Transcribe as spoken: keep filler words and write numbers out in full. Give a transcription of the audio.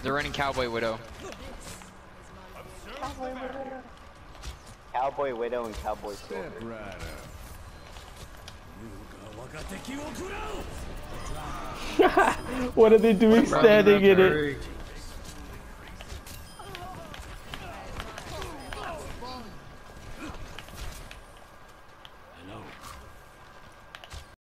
They're running Cowboy Widow. Cowboy Widow and Cowboy Silver. What are they doing standing in it?